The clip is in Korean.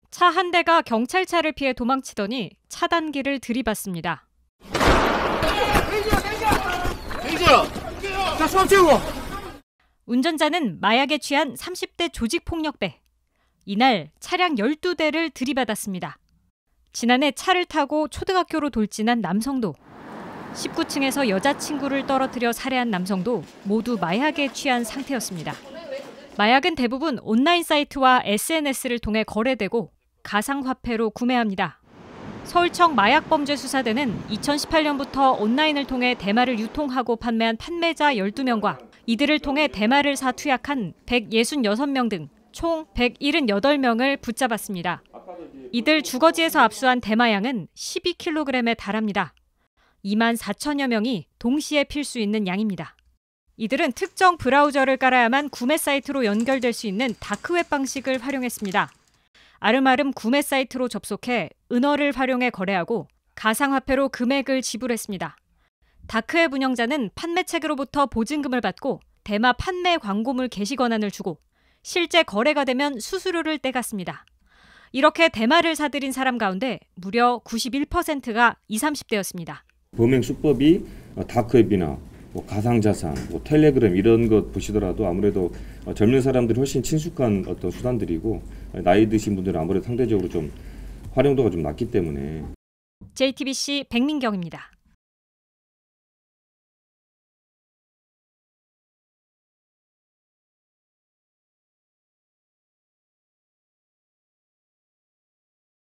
차 한 대가 경찰차를 피해 도망치더니 차단기를 들이받습니다. 운전자는 마약에 취한 30대 조직폭력배. 이날 차량 12대를 들이받았습니다. 지난해 차를 타고 초등학교로 돌진한 남성도, 19층에서 여자친구를 떨어뜨려 살해한 남성도 모두 마약에 취한 상태였습니다. 마약은 대부분 온라인 사이트와 SNS를 통해 거래되고 가상화폐로 구매합니다. 서울청 마약범죄수사대는 2018년부터 온라인을 통해 대마를 유통하고 판매한 판매자 12명과 이들을 통해 대마를 사 투약한 166명 등 총 178명을 붙잡았습니다. 이들 주거지에서 압수한 대마양은 12kg에 달합니다. 2만 4천여 명이 동시에 필 수 있는 양입니다. 이들은 특정 브라우저를 깔아야만 구매 사이트로 연결될 수 있는 다크웹 방식을 활용했습니다. 아름아름 구매 사이트로 접속해 은어를 활용해 거래하고 가상화폐로 금액을 지불했습니다. 다크웹 운영자는 판매책으로부터 보증금을 받고 대마 판매 광고물 게시 권한을 주고 실제 거래가 되면 수수료를 떼갔습니다. 이렇게 대마를 사들인 사람 가운데 무려 91%가 20, 30대였습니다. 범행 수법이 다크웹이나 가상자산, 텔레그램 이런 것 보시더라도 아무래도 젊은 사람들이 훨씬 친숙한 어떤 수단들이고 나이 드신 분들은 아무래도 상대적으로 좀 활용도가 좀 낮기 때문에. JTBC 백민경입니다.